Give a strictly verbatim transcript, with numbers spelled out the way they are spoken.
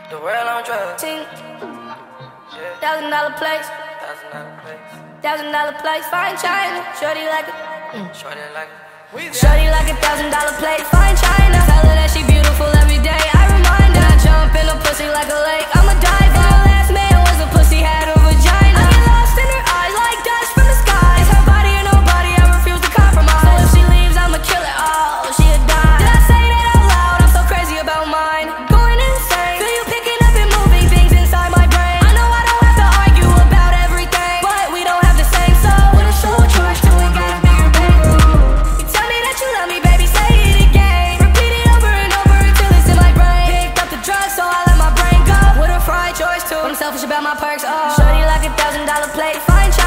The world on drugs. Thousand dollar place, Thousand dollar place. thousand dollar place, fine china. Shorty like it, mm. Shorty like it. Shorty like a thousand dollar plate, fine china. Tell her that she beautiful every day. I remind her I jump in her pussy like a lake. I'm a diver. Her last man was a pussy, had a vagina. I get lost in her eyes like dust from the sky. It's her body or nobody, I refuse to compromise. So if she leaves, I'ma kill it all. She a dime. Did I say that out loud? I'm so crazy about mine. Going insane. Feel you picking up and moving things inside my brain. I know I don't have to argue about everything, but we don't have the same soul. With a soul charge till we got a bigger bedroom. You tell me that you love me, baby, say it again. Repeat it over and over until it's in my brain. Picked up the drugs, so I let my brain go. With a fried choice too. I'm selfish about my perks, oh. Shorty like a thousand dollar plate, fine